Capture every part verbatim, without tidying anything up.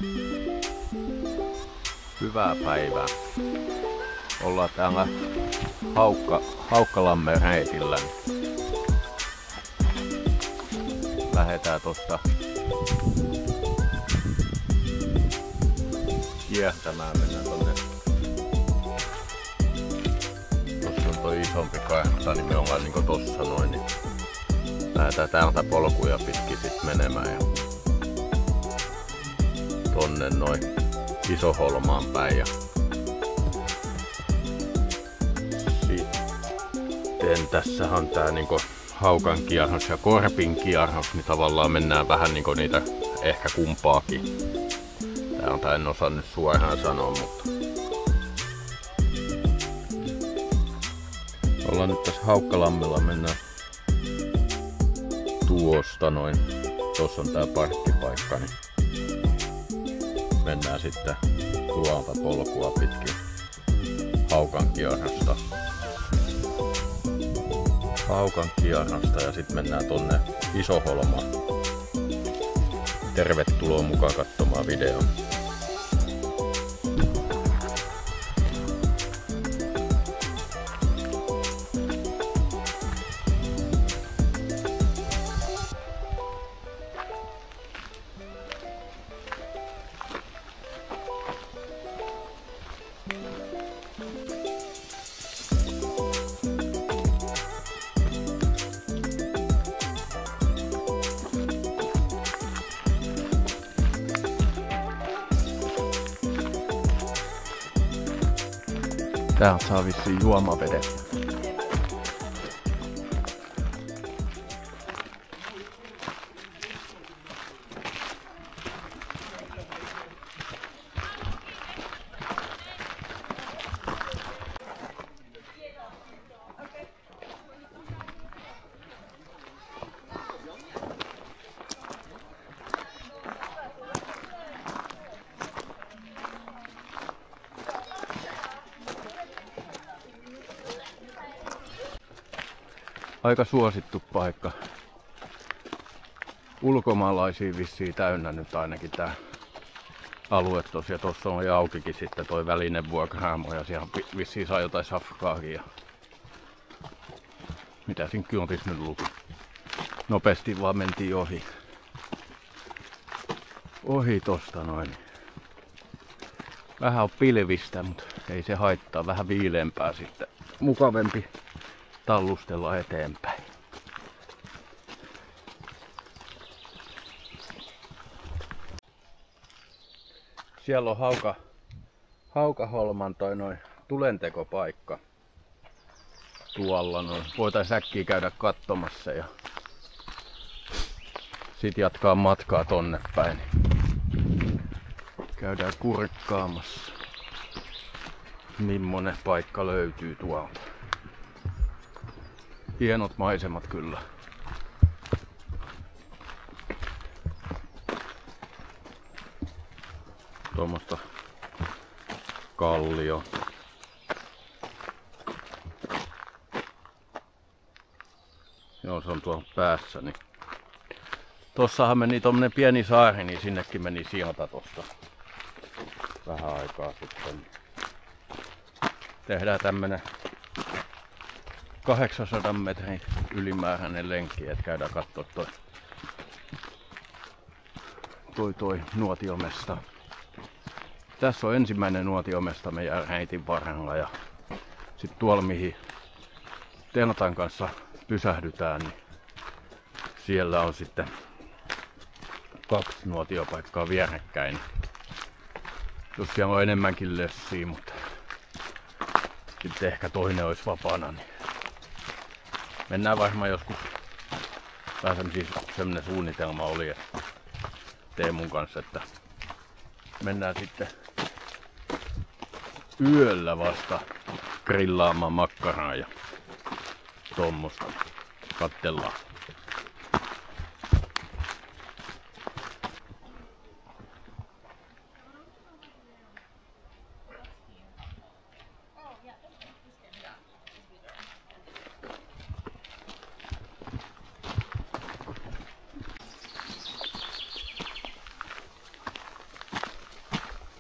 Hyvää päivää. Ollaan täällä Haukka, Haukkalammen reitillä. Lähetään tosta kiertämään, mennään tonne. Tossa on toi isompi kartta, niin me ollaan niinku tossa noin. Niin lähetään täältä polkuja pitkin sit menemään ja tonne noin Isoholmaan päin. Ja sitten tässä on tää niinku Haukan kierros ja Korpin kierros, niin tavallaan mennään vähän niinku niitä ehkä kumpaakin. Täältä en osaa nyt suoraan sanoa, mutta ollaan nyt tässä Haukkalammella, mennään tuosta noin. Tuossa on tää parkkipaikka, niin mennään sitten tuolta polkua pitkin Haukan kierrosta. Haukan kierrosta ja sitten mennään tonne Isoholmaan. Tervetuloa mukaan katsomaan videoa. Täältä saa vissiin juomavedet. Aika suosittu paikka. Ulkomaalaisia vissiin täynnä nyt ainakin tää alue tosiaan. Tossa on jo aukikin sitten toi välinevuokraamo ja siellä vissiin saa jotain safkaakin. Ja mitä siinä kyltis nyt luki? Nopeasti vaan mentiin ohi. Ohi tosta noin. Vähän on pilvistä, mutta ei se haittaa. Vähän viileämpää sitten. Mukavempi tallustella eteenpäin. Siellä on hauka, Haukaholman toi noin tulentekopaikka. Tuolla noin. Voitais äkkiä käydä katsomassa ja sit jatkaa matkaa tonne päin. Käydään kurkkaamassa, mimmonen paikka löytyy tuolta. Hienot maisemat kyllä. Tuommoista kallio. Joo, se on tuolla päässä. Niin. Tossahan meni tommonen pieni saari, niin sinnekin meni silta tosta vähän aikaa sitten. Tehdään tämmönen kahdeksansadan metrin ylimääräinen lenkki, että käydään kattoo toi, toi, toi nuotiomesta. Tässä on ensimmäinen nuotiomesta meidän reitin varrella ja sitten tuolla mihin teltan kanssa pysähdytään, niin siellä on sitten kaksi nuotiopaikkaa vierekkäin. Jos siellä on enemmänkin lössiä, mutta sitten ehkä toinen olisi vapaana, niin mennään varmaan joskus. Vähän semmonen suunnitelma oli Teemun kanssa, että mennään sitten yöllä vasta grillaamaan makkaraa ja tommosta. Kattellaan.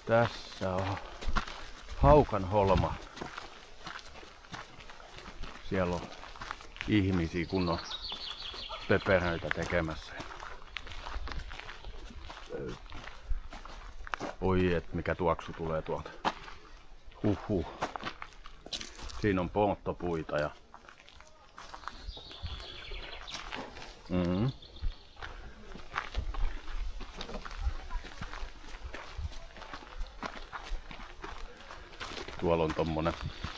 Tässä on Haukan holma. Siellä on ihmisiä kunnon peperöitä tekemässä. Oi et mikä tuoksu tulee tuolta. Huhhuh. Siinä on polttopuita ja mm-hmm. Tuolla on tommonen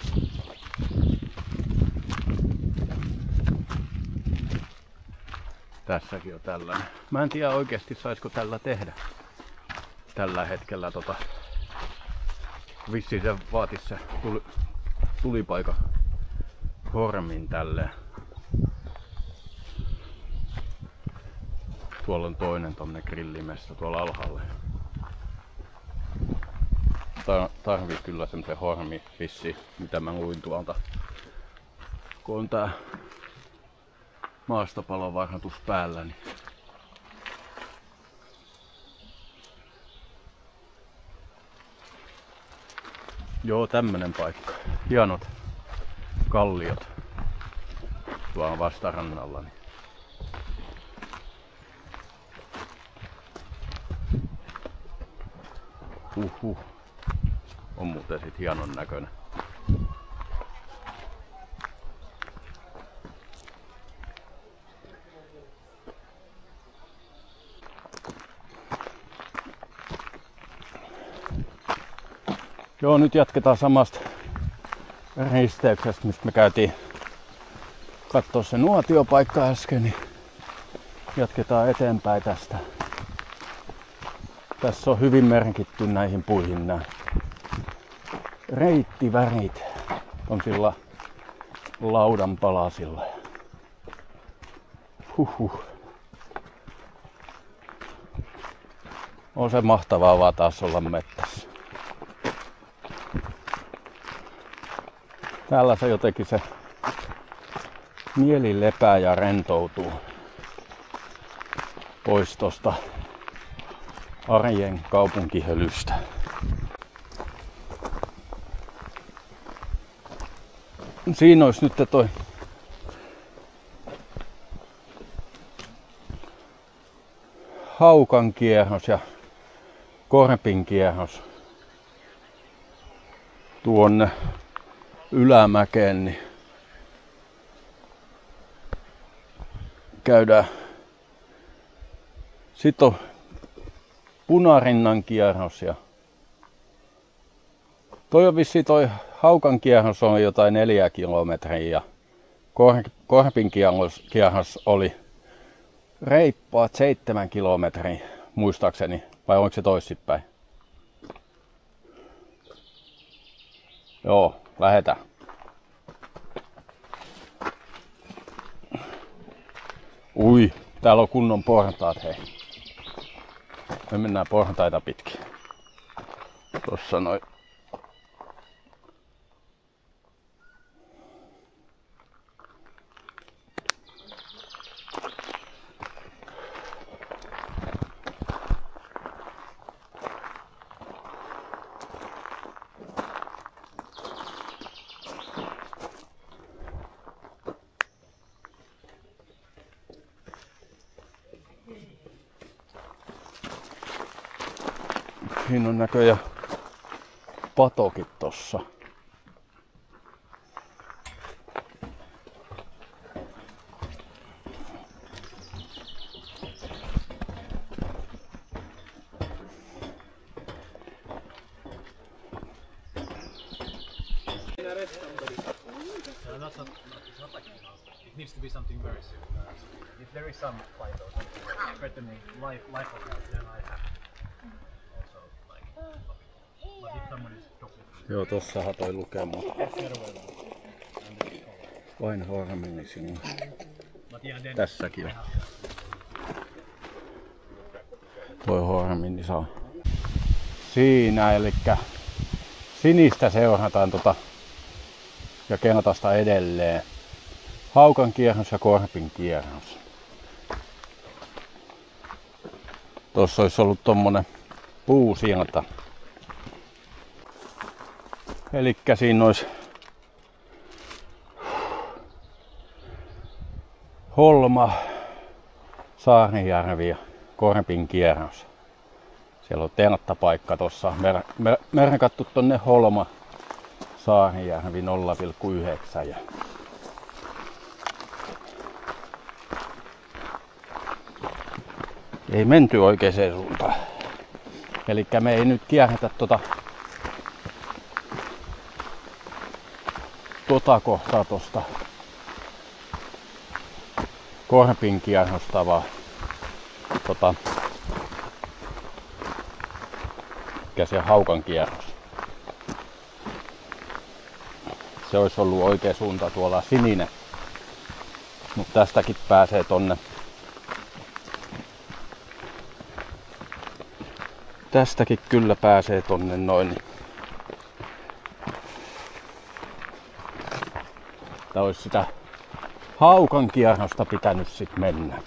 tässäkin on tällainen. Mä en tiedä oikeesti saisiko tällä tehdä tällä hetkellä tota. Vissiin se vaatis se tuli, tulipaika hormin tälleen. Tuolla on toinen tommonen grillimesta tuolla alhaalla. Tarvii kyllä semmosen hormi vissiin, mitä mä luin tuolta. Kun on tää maastopalovaroitus päällä, niin joo, tämmönen paikka. Hienot kalliot tuolla vastarannalla. Niin. Uhuh. On muuten sit hienon näköinen. Joo, nyt jatketaan samasta risteyksestä, mistä me käytiin kattoo se nuotiopaikka äsken, niin jatketaan eteenpäin tästä. Tässä on hyvin merkitty näihin puihin nämä reittivärit. On sillä laudan palasilla. Huhhuh. On se mahtavaa vaan taas olla mettässä. Täällä se jotenkin se mieli lepää ja rentoutuu pois tosta arjen kaupunkihölystä. Siinä olisi nyt toi Haukan kierros ja Korpin kierros tuonne ylämäkeen, niin käydään. Sitten on Punarinnan kierros ja toi on vissi toi Haukan kierros on jotain neljä kilometriä ja Korpin kierros oli reippaat seitsemän kilometriä muistaakseni, vai onko se toisinpäin? Joo, lähetään. Ui, täällä on kunnon portaat, hei. Me mennään portaita pitkin. Tossa noin. Siinä on näköjään patokit tossa. It needs to be something very simple. If there is some fight or something threatening life, life or health, then I have also like. But if someone is talking. Joo, tossahan toi lukema. Vain harmini sinua. Tässäkin on. Toi harmini saa. Siinä, eli sinistä seurataan tota ja keltaista edelleen. Haukan kierros ja Korpin kierros. Tuossa olisi ollut tommonen puusilta. Elikkä siinä olisi Holma, Saarijärvi ja Korpin kierros. Siellä on telttapaikka tuossa mer- mer- merkattu tonne Holma, Saarijärvi nolla pilkku yhdeksän. Ja ei menty oikeaan suuntaan. Elikkä me ei nyt kierretä tota, tota kohtaa tosta Korpin kierrosta, vaan tota, mikä se Haukan kierros. Se olisi ollut oikea suunta, tuolla sininen. Mutta tästäkin pääsee tonne. Tästäkin kyllä pääsee tonne noin. Tää olisi sitä Haukan kierrosta pitänyt sit mennä.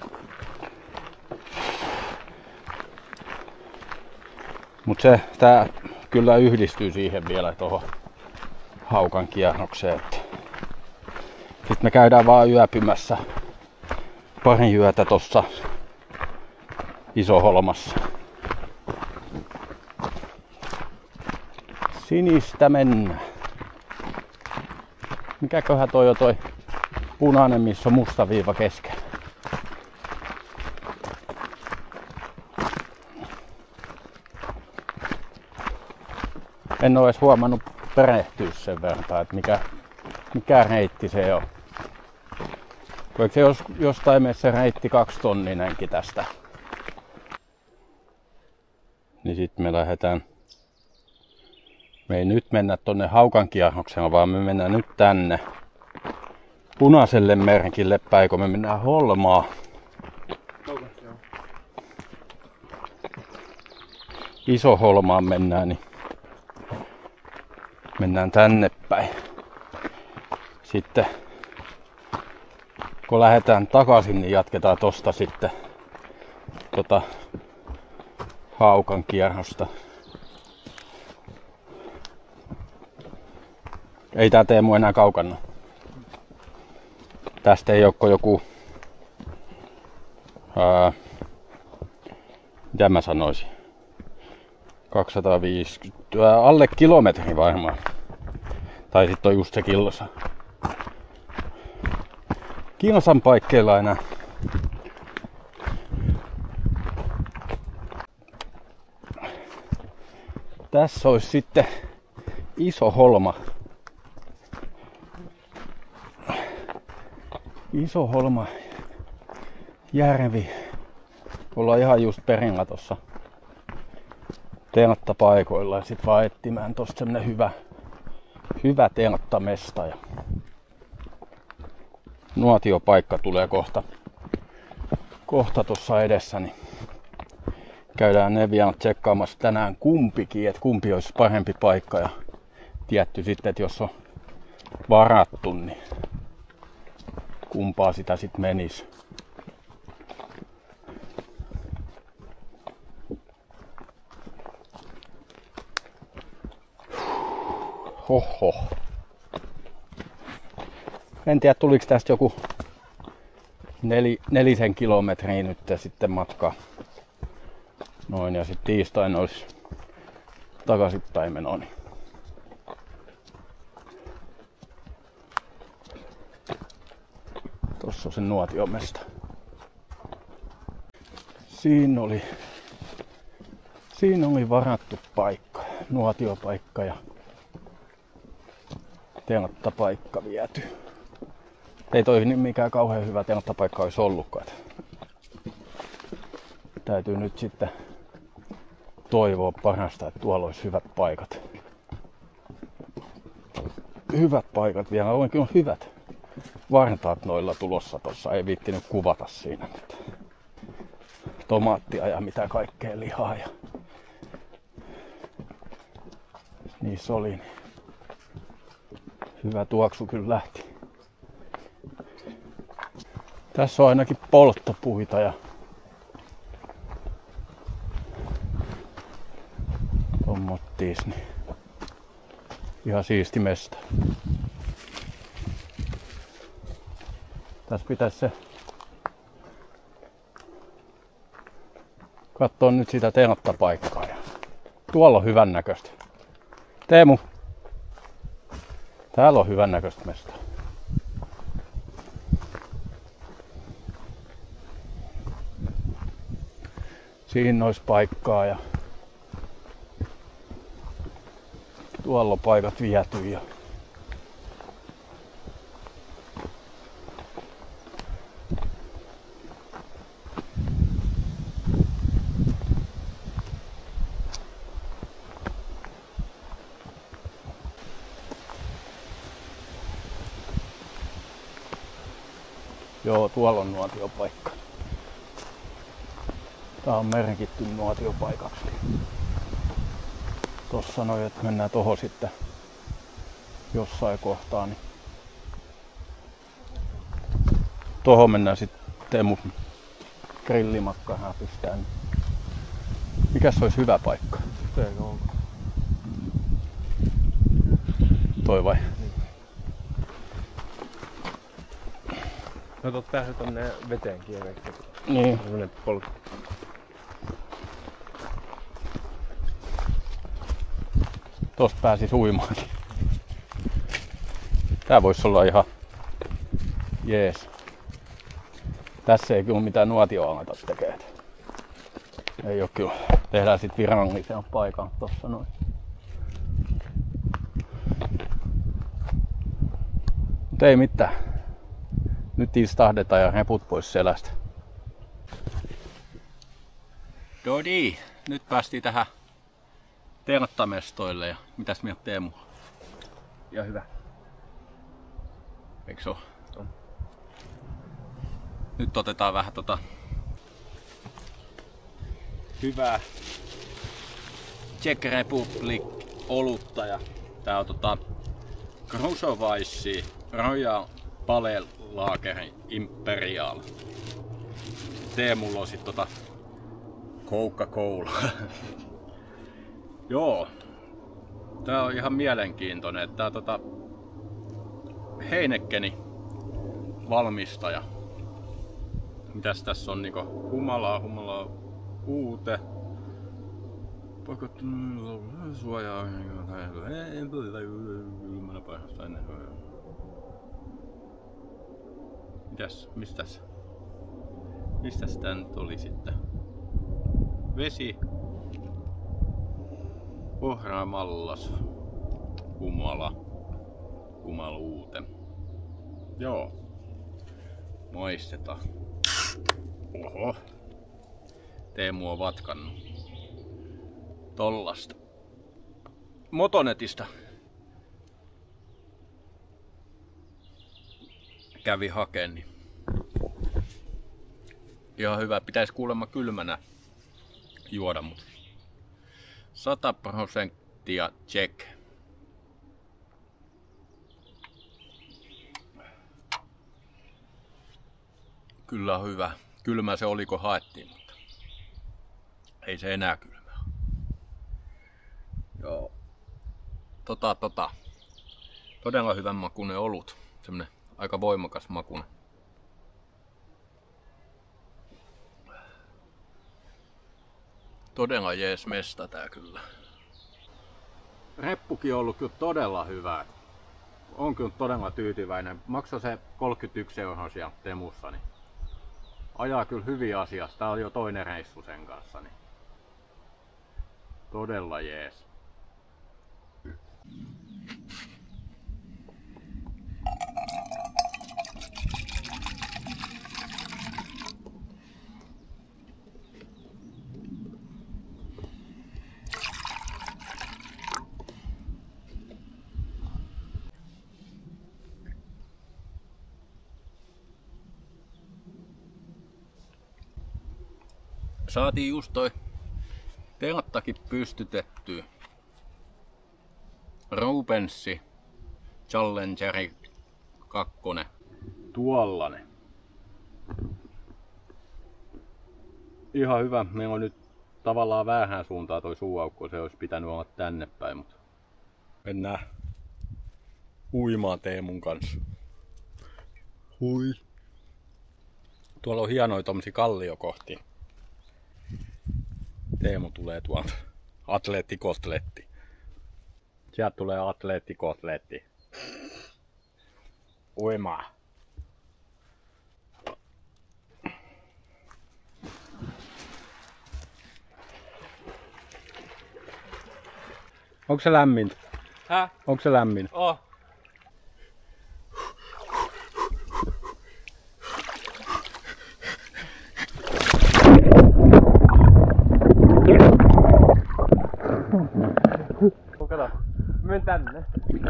Mut se, tää kyllä yhdistyy siihen vielä tuohon Haukan kierrokseen. Sitten me käydään vaan yöpymässä pari yötä tossa Isoholmassa. Sinistä mennään. Mikäköhän toi on toi punainen, missä on musta viiva keskellä? En ole edes huomannut perehtyä sen verran, että mikä, mikä reitti se on. Voiko se jos, jostain mene se reitti kaksitonninenkin tästä? Niin sitten me lähdetään. Me ei nyt mennä tonne Haukan kierroksella, vaan me mennään nyt tänne punaiselle merkille päin, kun me mennään Holmaa. Isoholmaan mennään, niin mennään tänne päin. Sitten kun lähdetään takaisin, niin jatketaan tosta sitten tota Haukan kierrosta. Ei tää Teemu enää kaukana. Tästä ei ole joku, ää, mitä mä sanoisin, kaksisataaviisikymmentä, alle kilometri varmaan. Tai sit on just se kilsa. Kilsan paikkeilla enää. Tässä olisi sitten Isoholma. Isoholma järvi. Ollaan ihan just perillä tossa telttapaikoilla ja sit vaan etsimään tosta semmonen hyvä, hyvä telttamesta. Ja nuotiopaikka tulee kohta, kohta tossa edessä, niin käydään ne vielä tsekkaamassa tänään kumpikin, että kumpi olisi parempi paikka ja tietty sitten, että jos on varattu, niin kumpaa sitä sit menis. Hoho. En tiedä, tuliko tästä joku nel, nelisen kilometriä nyt sitten matkaa. Noin, ja sitten tiistain olisi takaisinpäin meno. Niin. Tossa on se nuotiomesta. Siinä oli, siinä oli varattu paikka, nuotiopaikka ja telttapaikka viety. Ei toi niin mikään kauhean hyvä telttapaikka olisi ollutkaan. Täytyy nyt sitten toivoa parasta, että tuolla olisi hyvät paikat. Hyvät paikat vielä, oikein on hyvät vartaat noilla tulossa tossa. Ei viittinyt kuvata siinä. Tomaattia ja mitä kaikkea lihaa. Ja niissä oli. Niin hyvä tuoksu kyllä lähti. Tässä on ainakin polttopuita ja tommottiis. Niin Ihan siisti mesta. Tässä pitäisi se katsoa nyt sitä tenottapaikkaa. Tuolla on hyvän näköistä. Teemu. Täällä on hyvän näköistä mestaa. Siinä olisi paikkaa ja tuolla on paikat viety ja joo, tuolla on nuotiopaikka. Tää on merkitty nuotiopaikaksi. Tossa sanoi, että mennään tohon sitten jossain kohtaa. Niin tohon mennään sitten Teemu grillimakkaraa pistää. Mikäs olisi hyvä paikka? Teekö onko? Toi vai? No tot pääsee tonne veteen kiemeksi. Niin. Semmonen polku. Tosta pääsis uimaan. Tää voisi olla ihan jees. Tässä ei kyllä mitään nuotioalata tekee. Ei oo kyllä. Tehdään sit virallisen paikan tossa noin. Mut ei mitään. Nyt istahdetaan ja reput pois selästä. Dodi, nyt päästiin tähän telttamestoille ja mitäs mieltä Teemu? Ja hyvä. Eikö oo? On. Nyt otetaan vähän tota hyvää Czech Republic olutta ja tää on tota Krušovaisi Royal Pale Lager Imperial. Teemulla on sit tota Coca-Cola. Joo. Tää on ihan mielenkiintoinen, että tää tota Heinekeni valmistaja. Mitäs tässä on niinku humalaa, humalaa, uute. Pakottunut suojaa. Mitäs, mistäs? Mistäs tää nyt oli sitten? Vesi. Ohraa mallas. Humala. Humaluute. Joo. Maistetaan. Oho. Teemu on vatkannut tollasta Motonetista. Kävi hakeen, niin ihan hyvä. Pitäisi kuulemma kylmänä juoda, mutta sata prosenttia Czech. Kyllä on hyvä. Kylmä se oli, kun haettiin, mutta ei se enää kylmä. Joo. Tota, tota. Todella hyvän makuinen olut. Semmonen aika voimakas makuinen. Todella jees mesta tää kyllä. Reppukin on ollut kyllä todella hyvä. On kyllä todella tyytyväinen. Maksoi se kolmekymmentäyksi euroa siellä Temussa. Niin ajaa kyllä hyvin asiassa. Tää oli jo toinen reissu sen kanssa. Niin todella jees. Saatiin just toi telttakin pystytettyä. Rubenssi Challengeri kakkonen. Tuollainen. Ihan hyvä. Meillä on nyt tavallaan vähän suuntaa toi suuaukko. Se olisi pitänyt olla tänne päin, mutta mennään uimaan Teemun kanssa. Hui. Tuolla on hienoja tommosia kalliokohtia. Teemu tulee tuolta. Atleetti-kotletti. Sieltä tulee atleetti-kotletti. Uimaa. Onko se lämmin? Häh? Onko se lämmin? Oh. Kato, menen tänne.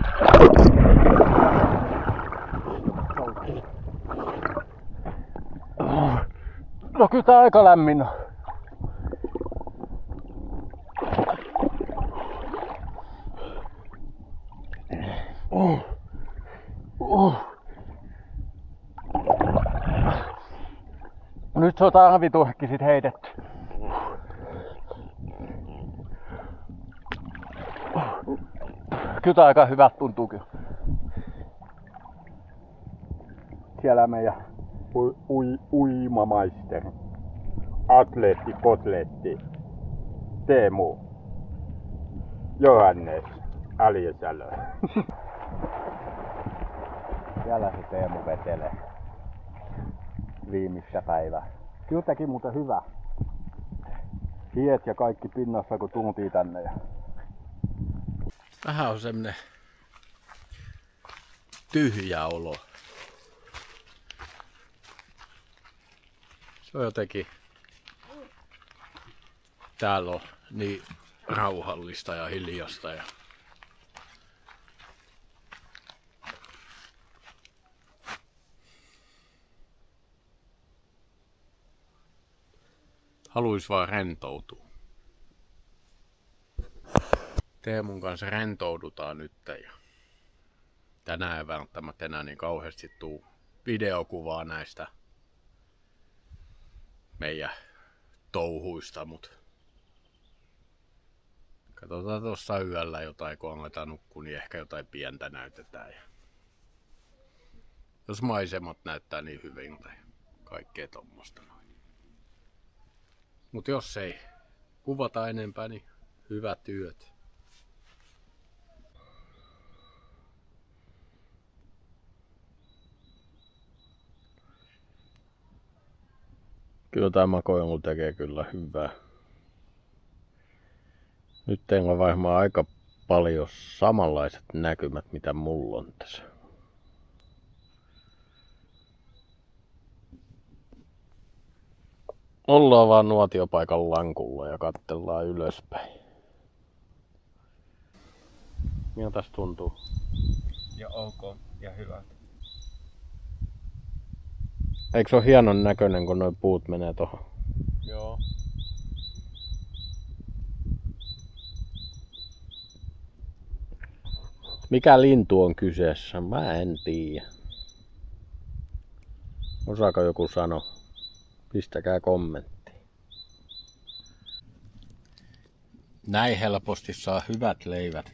No kyllä tää aika lämmin on. Oh. Oh. Nyt se on tarvituhekki sit heitetty. Kyllä tää aika hyvät tuntuu kyllä. Siellä meidän ui, ui, uimamaisteri. Atleetti, kotletti. Teemu. Johannes. Äljesälö. Siellä se Teemu vetelee. Viimeistä päivää. Kyllä teki muuten hyvä. Hiet ja kaikki pinnassa kun tuntiin tänne. Ja... Vähän on semmonen tyhjä olo. Se on jotenkin... Täällä on niin rauhallista ja hiljasta. Ja... Haluis vaan rentoutua. Teemun kanssa rentoudutaan nyt ja tänään ei välttämättä enää niin kauheasti tuu videokuvaa näistä meidän touhuista, mut katsotaan tuossa yöllä jotain, kun aletaan nukkua, niin ehkä jotain pientä näytetään. Ja jos maisemat näyttää niin hyviltä ja kaikkea tommosta noin. Mut jos ei kuvata enempää, niin hyvät yöt. Kyllä tämä makoilu tekee kyllä hyvää. Nyt teillä on varmaan aika paljon samanlaiset näkymät, mitä mulla on tässä. Ollaan vaan nuotiopaikan lankulla ja katsellaan ylöspäin. Miltä tästä tuntuu? Ja ok ja hyvä. Eikö se ole hienon näköinen, kun nuo puut menee tohon? Joo. Mikä lintu on kyseessä? Mä en tiedä. Osaako joku sanoa? Pistäkää kommentti. Näin helposti saa hyvät leivät.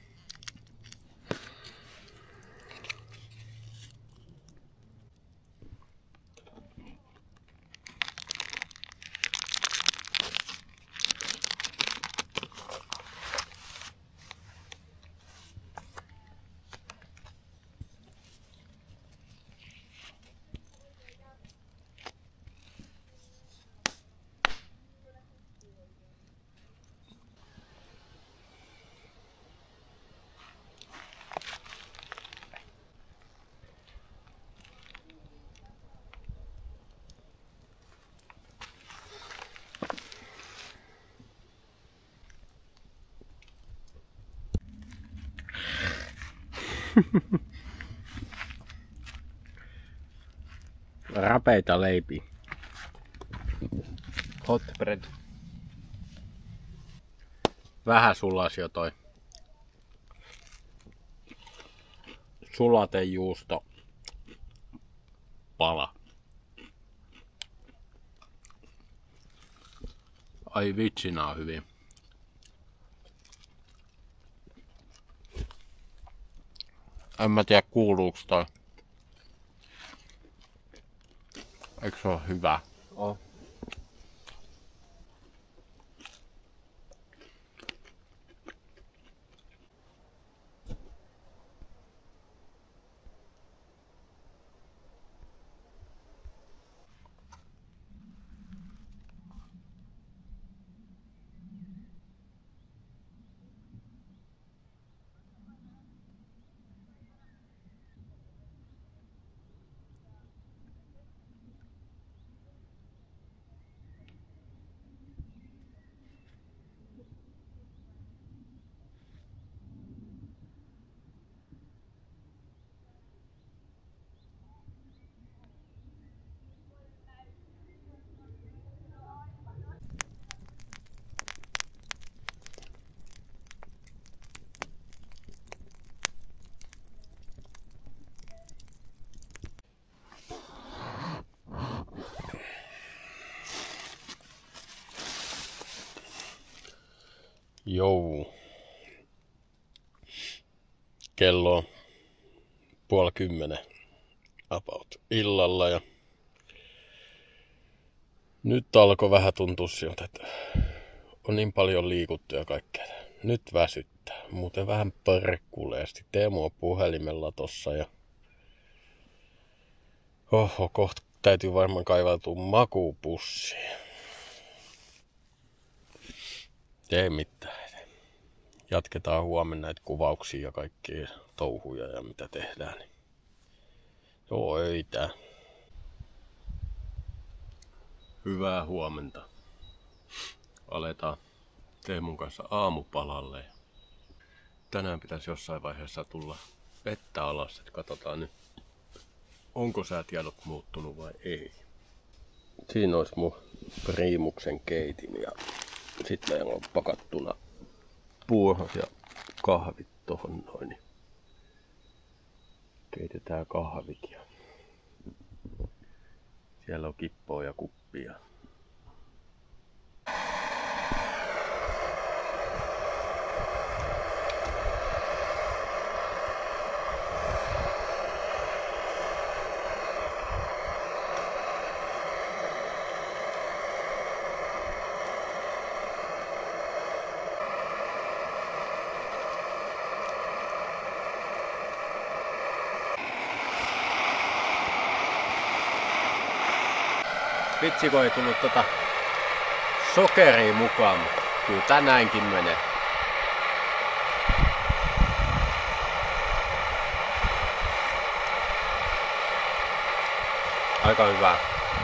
Rapeita leipiä. Hot bread. Vähän sulas jo toi sulatejuusto pala. Ai vitsi, nää on hyvin. En mä tiedä kuuluuks toi. Eikö se oo hyvä? Oh. Jou. Kello on puoli kymmenen about illalla ja nyt alkoi vähän tuntua siltä, että on niin paljon liikuttu ja kaikkea. Nyt väsyttää. Muuten vähän perkuleesti. Teemu on puhelimella tossa ja oho, kohta täytyy varmaan kaivautua makuupussiin. Ei mitään. Jatketaan huomenna näitä kuvauksia ja kaikkia touhuja ja mitä tehdään. Joo, ei tää. Hyvää huomenta. Aletaan Teemun kanssa aamupalalle. Tänään pitäisi jossain vaiheessa tulla vettä alas, että katsotaan nyt, onko säätiedot muuttunut vai ei. Siinä olisi mun priimuksen keitin ja sitten meillä on pakattuna puuros ja kahvit tohon noin. Niin keitetään kahvit ja siellä on kippoa ja kuppia. Vitsi, kun ei tullut tota sokeria mukaan, mutta kyllä tänäänkin menee. Aika hyvä.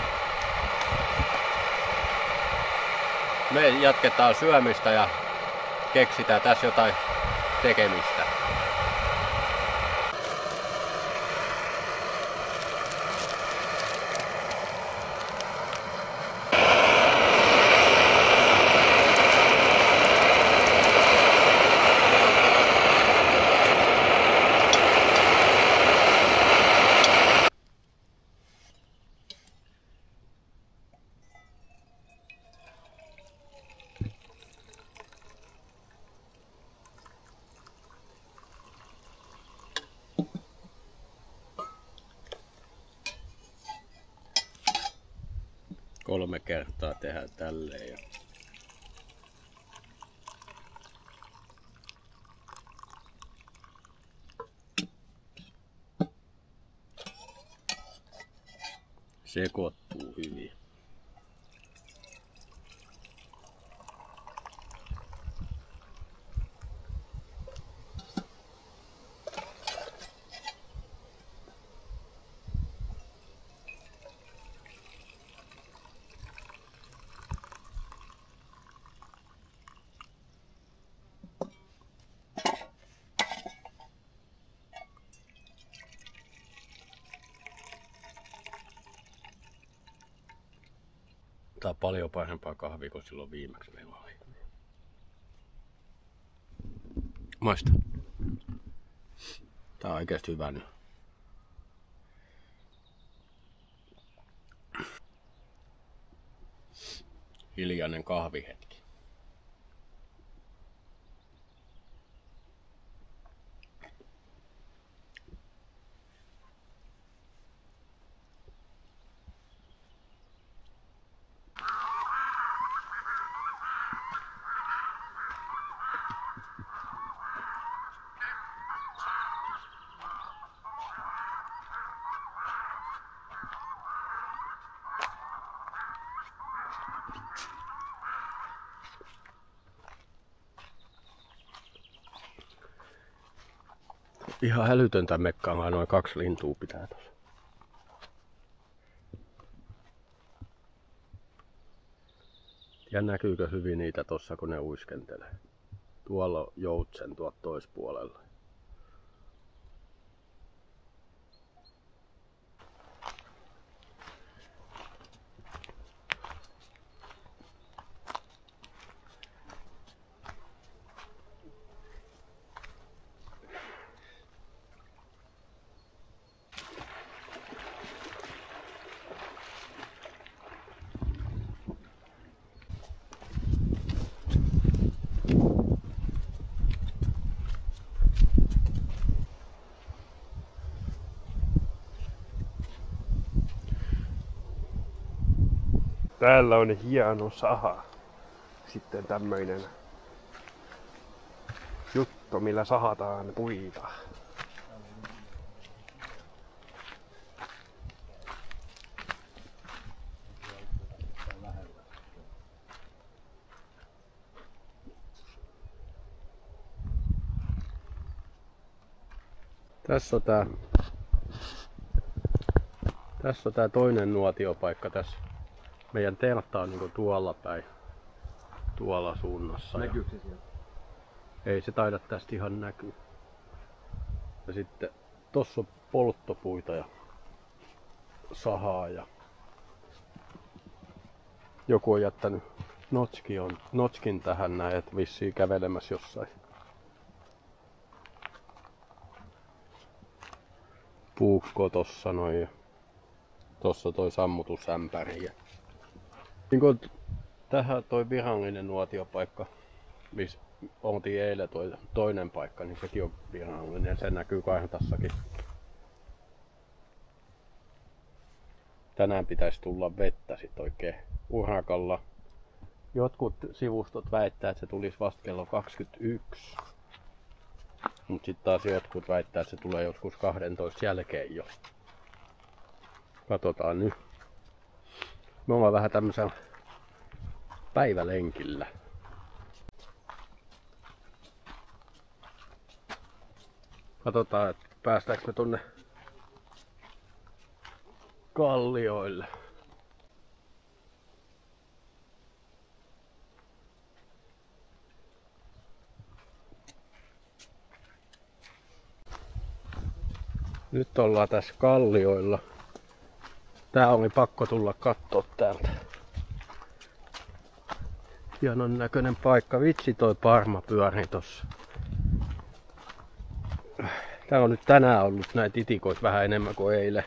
Me jatketaan syömistä ja keksitään tässä jotain tekemistä. Kolme kertaa tehdään tälleen. Ja sekoittuu hyvin. Tää on paljon parempaa kahvia kuin silloin viimeksi meillä oli. Maista. Tää on oikeesti hyvä nyt. Hiljainen kahvihetki. Ihan älytöntä mekkaa, noin kaksi lintua pitää tuossa. Ja näkyykö hyvin niitä tossa kun ne uiskentelee. Tuolla on joutsen tuot toispuolella. Täällä on hieno saha. Sitten tämmöinen juttu, millä sahataan puita. Tässä on tää, tässä on tää toinen nuotiopaikka tässä. Meidän teltta on niinku tuolla päin, tuolla suunnassa. Näkyykö se sieltä? Ei se taida tästä ihan näkyä. Ja sitten tossa on polttopuita ja sahaa ja joku on jättänyt notskin, on, notskin tähän näin, että vissiin kävelemässä jossain. Puukko tossa noin ja tossa toi sammutusämpäri. Niin kun tähän toi virallinen nuotiopaikka, missä oltiin eilen toi toinen paikka, niin sekin on virallinen. Se näkyy kartassakin. Tänään pitäisi tulla vettä sit oikein urakalla. Jotkut sivustot väittää, että se tulisi vasta kello kaksikymmentäyksi. Mut sit taas jotkut väittää, että se tulee joskus kaksitoista jälkeen jo. Katsotaan nyt. Me ollaan vähän tämmöisellä päivälenkillä. Katsotaan, että päästäänkö me tonne kallioille. Nyt ollaan tässä kallioilla. Tää oli pakko tulla kattoo täältä. Hienon näköinen paikka. Vitsi toi parma pyörii tossa. Täällä on nyt tänään ollut näitä itikoita vähän enemmän kuin eilen.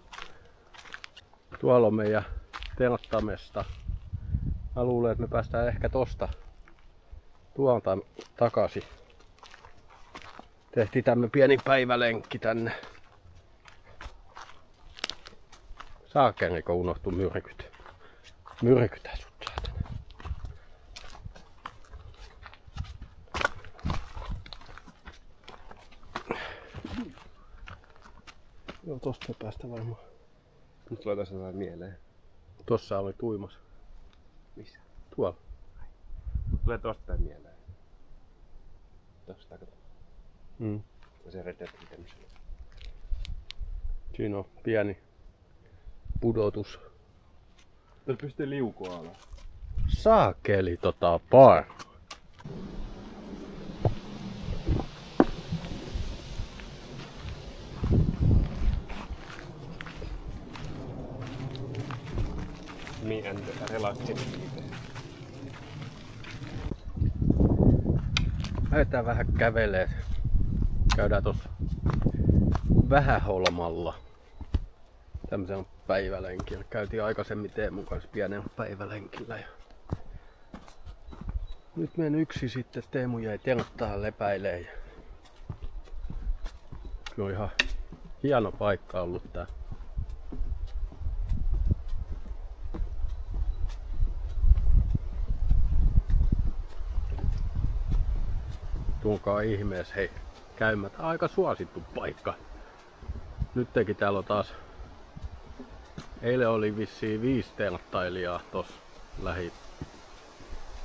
Tuolla on meidän telttamesta. Mä luulen, että me päästään ehkä tosta tuolta takaisin. Tehtiin tämmönen pieni päivälenkki tänne. Saakeli, kun unohtuu myrkyt. Myrkytä sut saatana. Joo, tosta ei päästä varmaan. Nyt tulee tässä jotain mieleen. Tossa oli tuimas. Missä? Tuolla. Tulee tosta tää mieleen. Tosta kato. Mm. Se retetti tämmösen. Siinä on pieni pudotus. Tässä pystyy liukua alas. Saakeli tota par. Me and relaxing. Lähdetään vähän kävelee. Käydään tossa Vähäholmalla. Tämmöisen päivälenkillä. Käytiin aikaisemmin Teemun kanssa pienellä päivälenkillä. Ja nyt menen yksi sitten. Teemu jäi telttaan lepäilee. Kyllä on ihan hieno paikka ollut tää. Tulkaa ihmeessä hei käymät. Aika suosittu paikka. Nyt teki täällä on taas. Eilen oli vissiin viisi telttailijaa tossa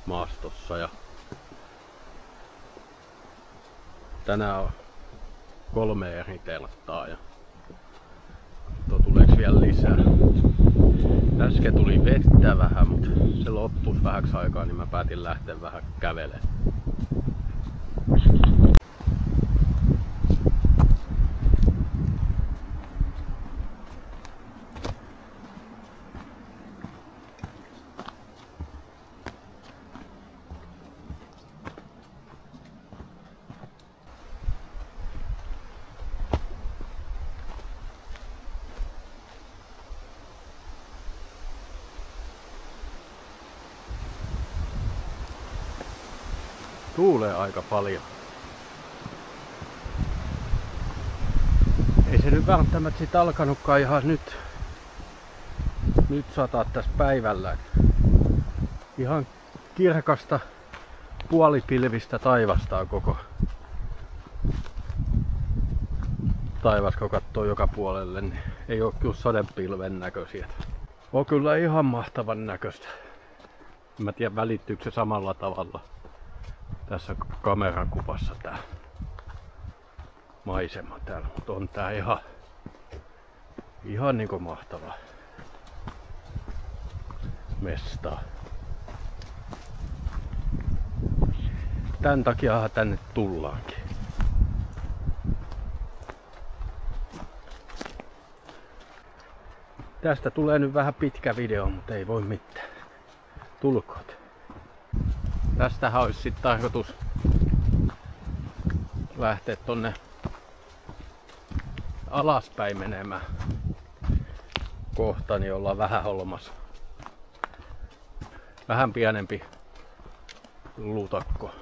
lähimaastossa ja tänään on kolme eri telttaa ja tuleeko vielä lisää. Äsken tuli vettä vähän, mutta se loppui vähäksi aikaa, niin mä päätin lähteä vähän kävelemään. Tuulee aika paljon. Ei se nyt välttämättä sit alkanutkaan ihan nyt, nyt sataa tässä päivällä. Ihan kirkasta puolipilvistä taivasta on koko taivas, kun katsoo joka puolelle, niin ei oo kyllä sadepilven näköisiä. On kyllä ihan mahtavan näköistä. En mä tiedä, välittyykö se samalla tavalla tässä kamerakuvassa tää maisema täällä, mutta on tää ihan, ihan niinku mahtava mesta. Tän takiahan tänne tullaankin. Tästä tulee nyt vähän pitkä video, mutta ei voi mitään. Tulkoot. Tästähän olisi sitten tarkoitus lähteä tonne alaspäin menemään kohta, niin ollaan vähän holmassa. Vähän pienempi lutakko.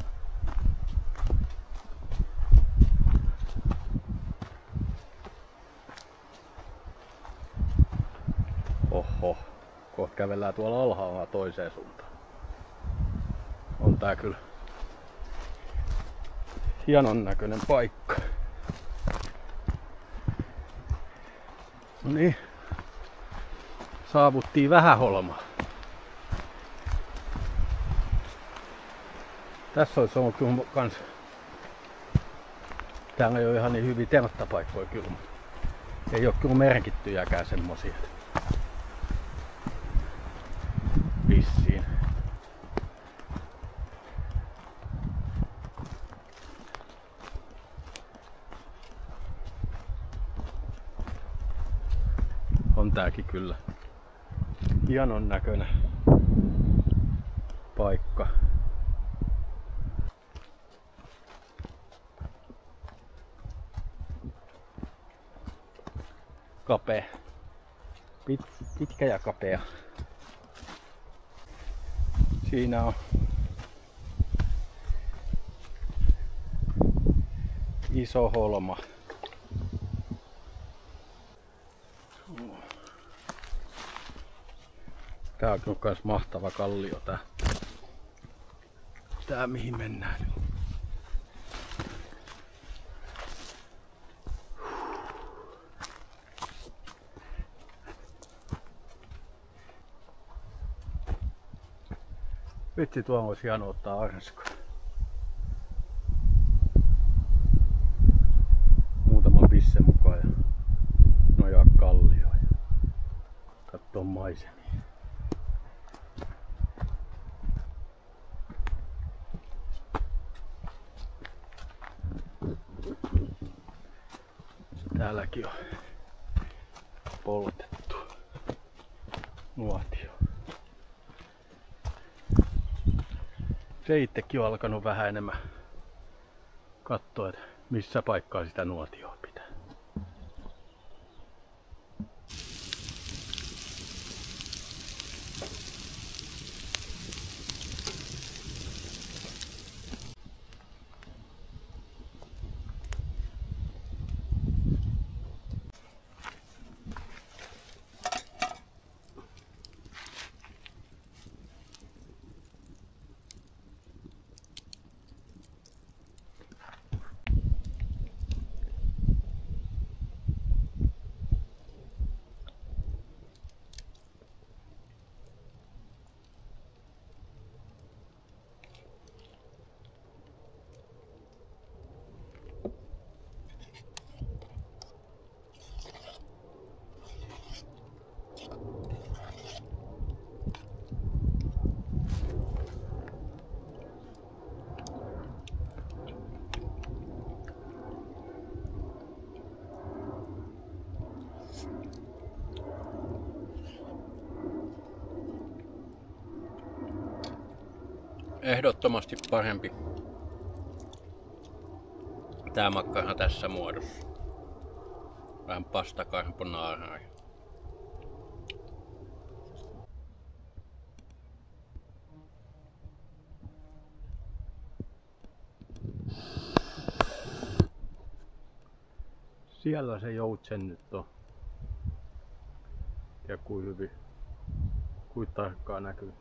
Oho, kohta kävellään tuolla alhaalla toiseen suuntaan. On tää kyllä hienon näköinen paikka. No niin, saavuttiin Vähäholmaa. Tässä olisi ollut kyllä kans. Täällä ei ole ihan niin hyviä telttapaikkoja kyllä, mutta ei ole kyllä merkittyjäkään semmosia. Vissiin. On tääkin kyllä hienon näköinen paikka. Kapea. Pit, pitkä ja kapea. Siinä on iso holma. Tää on myös mahtava kallio tää. Tää mihin mennään nyt. Vitsi, tuohon olisi hienoa ottaa arsko. Muutama pisse mukaan ja nojaa kallioon ja kattoo maisemia. Täälläkin on poltettu nuotio. Se itsekin on alkanut vähän enemmän katsoa, että missä paikkaa sitä nuotioa pitää. Ehdottomasti parempi tää makkara tässä muodossa. Vähän pasta carbonara. Siellä se joutsen nyt on. Ja kuin hyvin, kuin tarkkaan näkyy.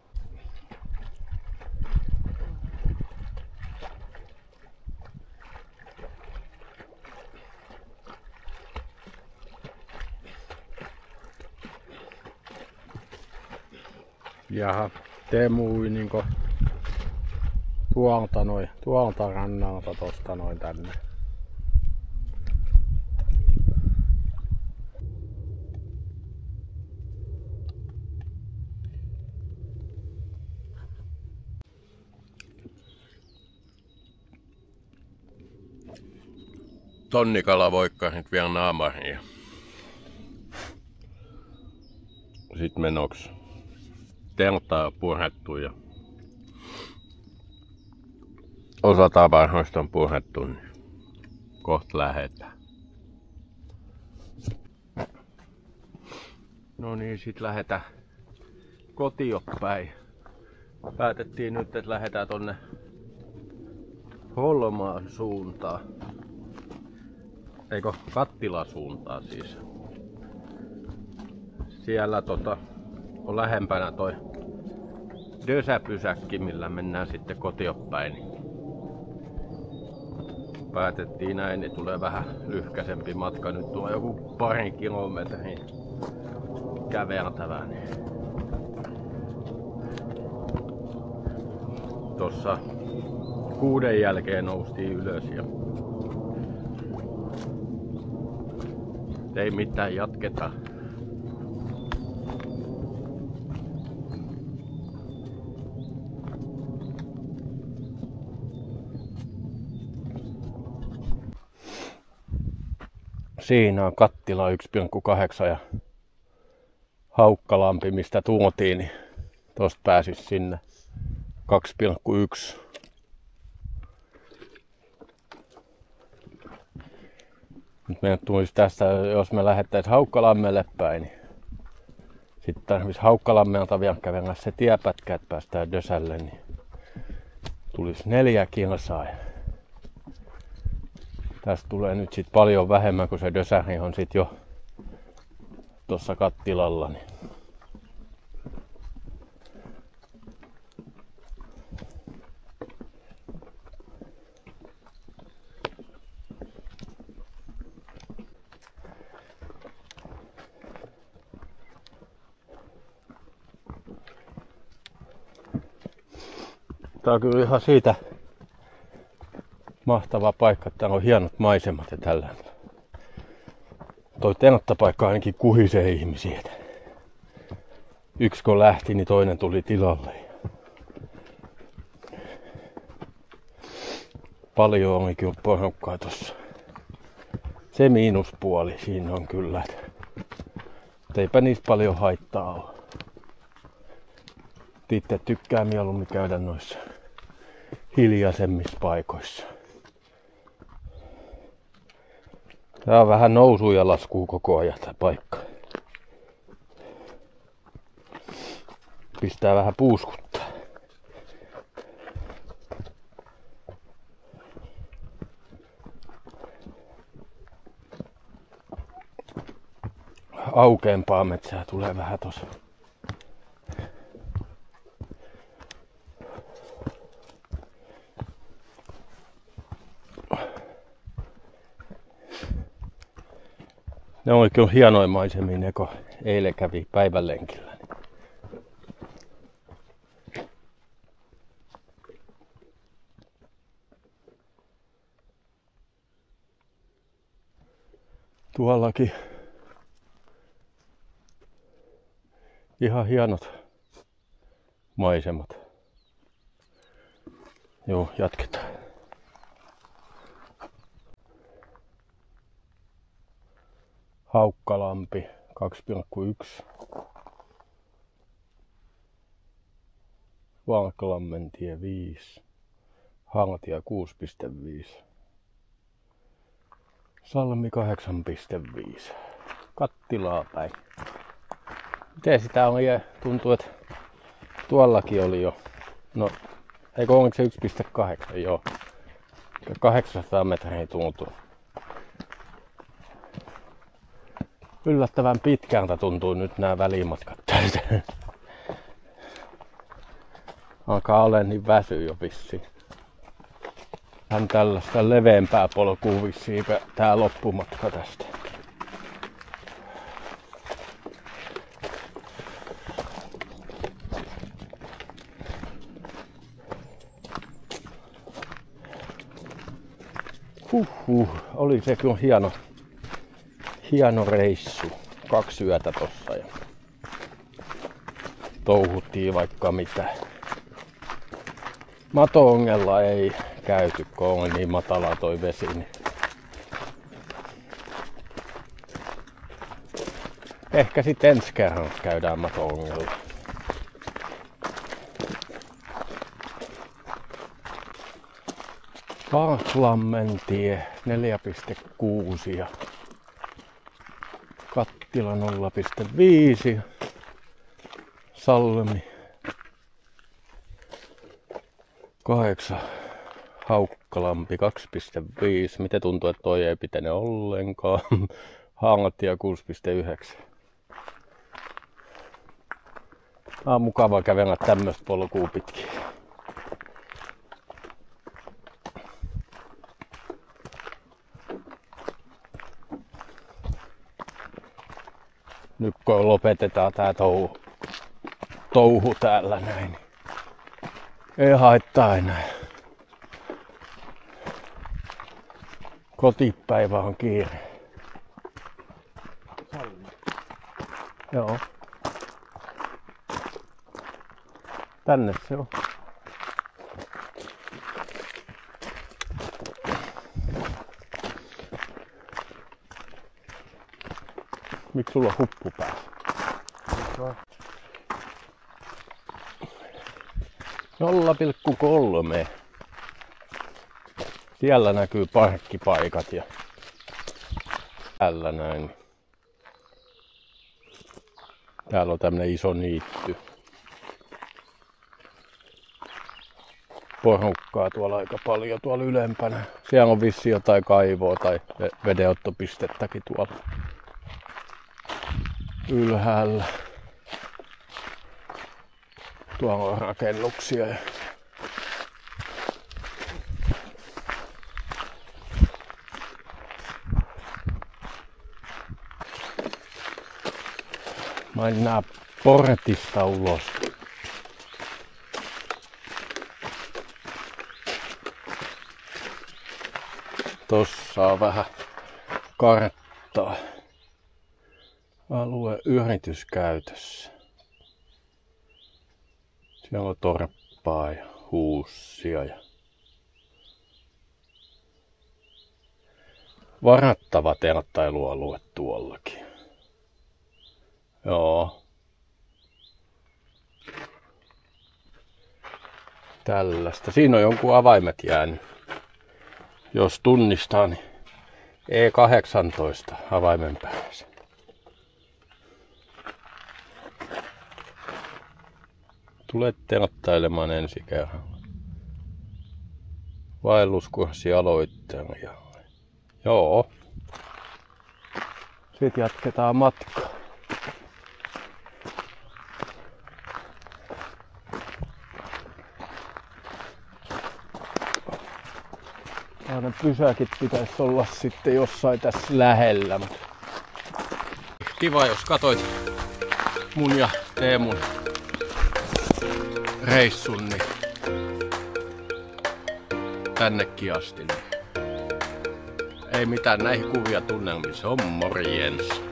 Jaha, Teemu ui niinku tuolta noin, tuolta rannalta tosta noin tänne. Tonnikala voikkarit vielä naamariin. Sitten menoks telttaa purettu ja osa tavaroista on purettu, niin kohta lähetään. No niin, sit lähetään kotiin päin. Päätettiin nyt, että lähdetään tonne Holmaan suuntaan. Eikö Kattilan suuntaan siis. Siellä tota on lähempänä toi Dösäpysäkki, millä mennään sitten kotiopäin. Päätettiin näin, niin tulee vähän lyhkäisempi matka. Nyt tulee joku pari kilometriä käveltävää. Niin tossa kuuden jälkeen noustiin ylös ja ei mitään, jatketaan. Siinä on Kattila yksi pilkku kahdeksan ja Haukkalampi, mistä tuotiin, niin tosta pääsis sinne kaksi pilkku yksi. Nyt meidän tulisi tästä, jos me lähettäis Haukkalammelle päin, niin sitten tarvitsisi Haukkalammelta vielä kävellä se tiepätkä, että päästään Dösälle, niin tulisi neljä kilsaa. Tästä tulee nyt sit paljon vähemmän, kun se Dösäri on sit jo tuossa Kattilalla. Niin. Tää on kyllä ihan siitä mahtava paikka, että täällä on hienot maisemat ja tällä. Toi telttapaikka ainakin kuhisee ihmisiä. Yksi kun lähti, niin toinen tuli tilalle. Paljon on kyllä porukkaa tossa. Se miinuspuoli siinä on kyllä. Että eipä niistä paljon haittaa ole. Itse tykkää mieluummin käydä noissa hiljaisemmissa paikoissa. Tää on vähän nousua ja laskua koko ajan tää paikka. Pistää vähän puuskuttaa. Aukeampaa metsää tulee vähän tossa. Ne on kyllä hienoja maisemia, ne kun eilen kävi päivänlenkillä. Tuollakin ihan hienot maisemat. Joo, jatketaan. Haukkalampi kaksi pilkku yksi. Valkelammentie viisi. Hangatie kuusi pilkku viisi. Salmi kahdeksan pilkku viisi. Kattilaa päin. Miten sitä on? Tuntuu, että tuollakin oli jo. No, eikö onko se yksi pilkku kahdeksan? Joo. kahdeksansataa metriä tuntuu. Yllättävän pitkältä tuntuu nyt nämä välimatkat täältä. Alkaa olla niin väsy jo vissiin. Hän tällaista leveämpää polkua vissiin tää loppumatka tästä. Huhhuh, oli se kyllä hieno, hieno reissu. Kaksi yötä tossa ja touhuttiin vaikka mitä. Mato-ongella ei käyty, kun on niin matala toi vesi. Niin ehkä sitten ensi kerran käydään Mato-ongella. Valkelammentie neljä pilkku kuusi ja Kattila nolla pilkku viisi. Salmi kahdeksan. Haukkalampi kaksi pilkku viisi. Miten tuntuu, että toi ei pitene ollenkaan. Hangatie kuusi pilkku yhdeksän. On mukava kävellä tämmöistä polkua pitkin. Nyt kun lopetetaan tää touhu, touhu täällä näin, niin ei haittaa enää. Kotipäivä on kiire. Salmi. Joo. Tänne se on. Miksi sulla on huppu päässä? nolla pilkku kolme. Siellä näkyy parkkipaikat ja täällä näin. Täällä on tämmönen iso niitty. Porukkaa tuolla aika paljon tuolla ylempänä. Siellä on vissiin jotain kaivoa tai vedenottopistettäkin tuolla ylhäällä. Tuolla on rakennuksia. Mennään portista ulos. Tossa on vähän karttaa. Alue yrityskäytössä. Siellä on torppaa ja huussia ja varattava telttailualue tuollakin. Joo. Tällaista. Siinä on jonkun avaimet jäänyt. Jos tunnistaa, niin E kahdeksantoista avaimen päässä. Tulet telttailemaan ensi kerralla. Vaelluskurssi aloitteella. Joo. Sitten jatketaan matkaa. Aina pysäkit pitäisi olla sitten jossain tässä lähellä. Kiva, jos katoit mun ja Teemun reissun niin tännekin asti. Ei mitään näihin kuvia tunnelmiin. Se on morjens.